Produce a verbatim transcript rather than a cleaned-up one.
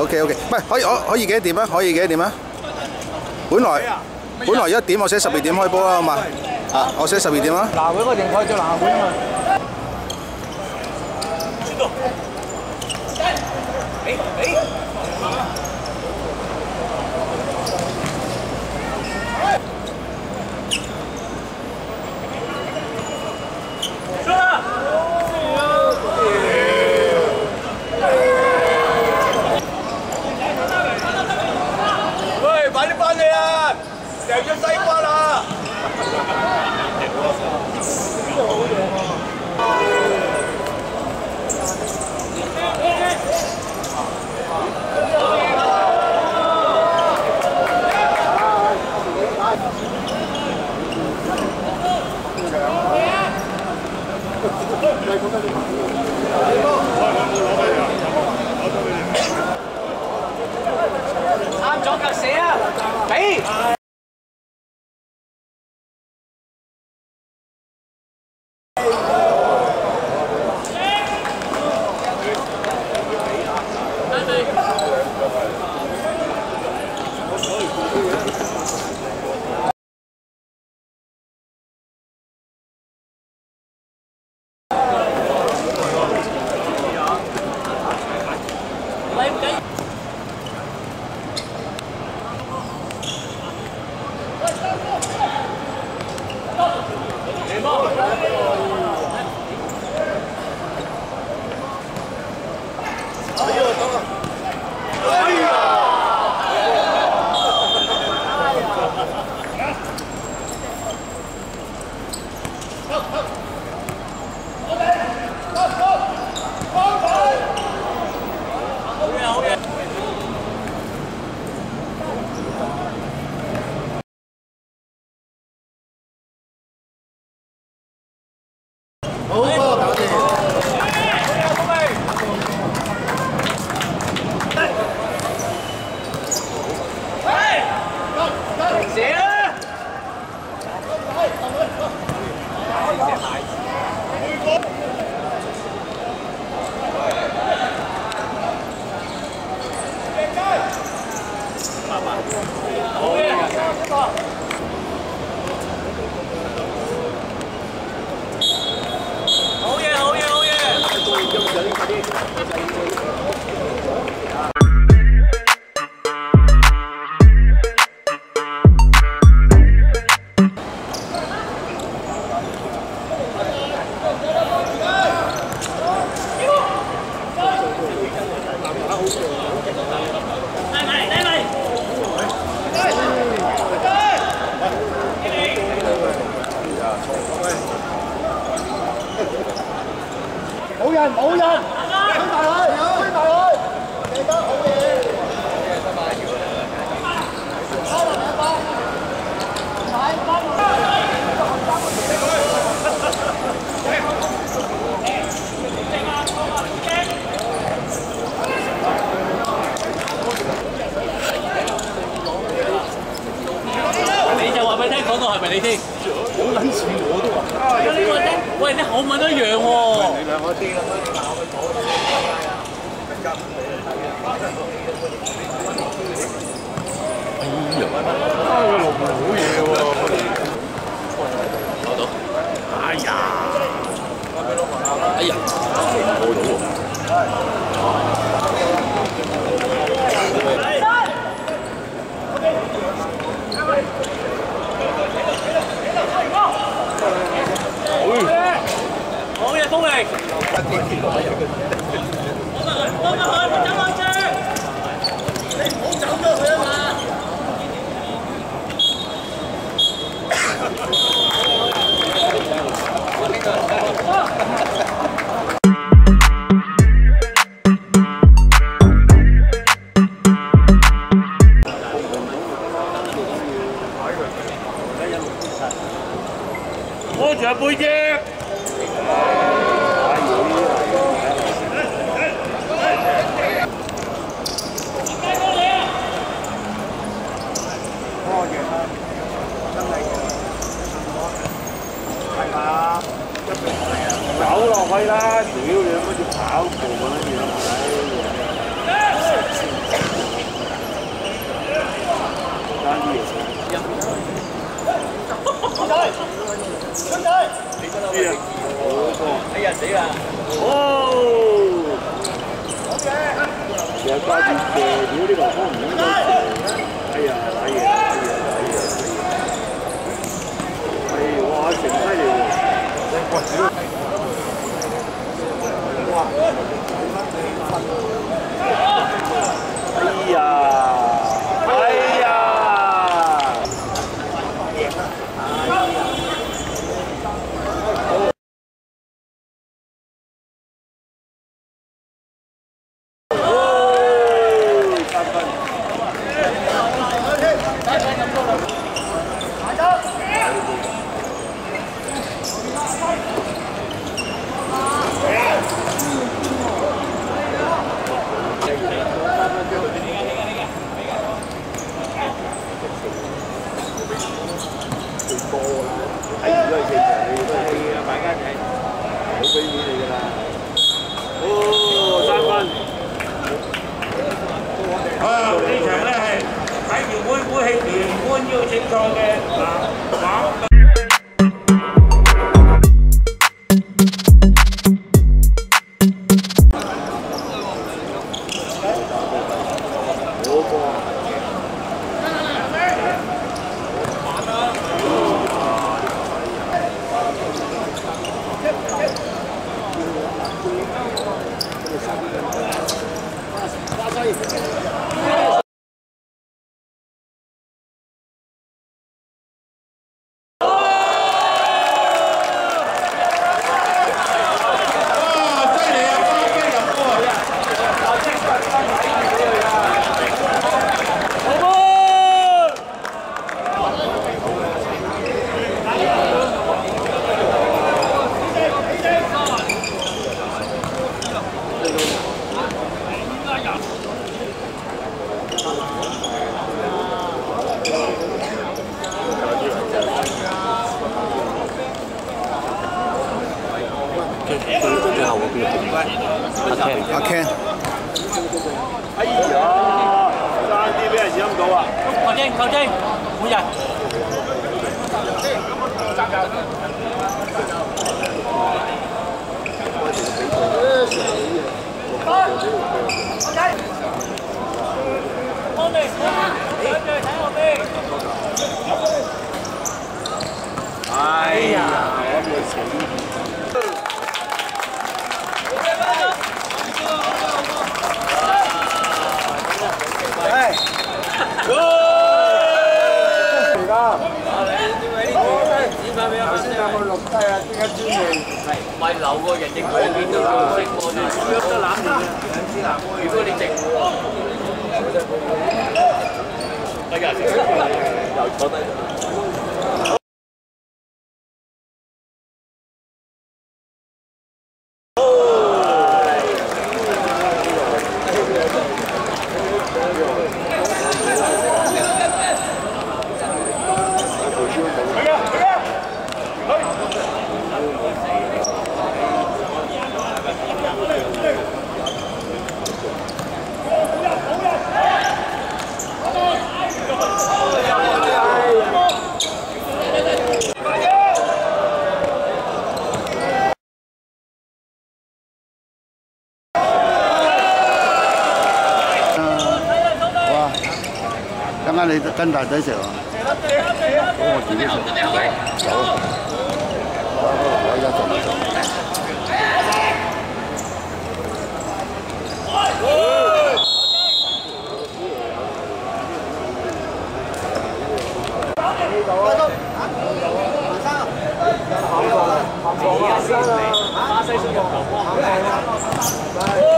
OK OK， 唔係可以可可以幾多點啊？可以幾多點啊？本來本來一點，我寫十二點開波啦，好嘛？啊，我寫十二點啦。 嗱，會嗰定開咗南會啊嘛。誒誒。喂，快啲翻嚟啊！成咗西瓜啦！啱咗格死啊！俾。冇人，冇人，推埋佢，推埋佢，記得好嘢。 你就話俾你聽，講到係咪你先？好撚似我都話。而家呢個咧，喂，啲口吻都一樣喎。你兩個啲啦，鬧佢坐啦。哎呀！啊，個龍門好嘢喎！攞到。哎呀！哎呀！過到喎。好嘢，風力！幫埋佢，幫埋佢，唔走落去！你唔好走咗佢啊嘛！摸住背脊。走落去啦！屌你乜嘢跑步咁樣嘢？ 哎呀死啦！ 哦！有加住射料呢個方唔應該射。哎呀，打嘢！哎呀，打嘢！係哇，成犀利喎！哎呀！哎呀！係都係正常，你都係啊，大家睇，好俾面你㗎啦。哦，三分。啊，呢場咧係睇住會唔會係連冠要正賽嘅嗱話。最後嗰邊阿 Ken， 阿 Ken， 哎呀，爭啲俾人陰到啊！球證，球證，每人。安定，兩隊睇後邊。哎呀，我冇錢。哎！哥！而家頭先有冇錄低啊？點解專利？係唔係留個人影相見到綠色喎？你約得攬住嘅。如果你直，哎呀！又坐低。 陣間你跟大仔食啊？我自己食。走。我而家做唔做？巴西輸入球波。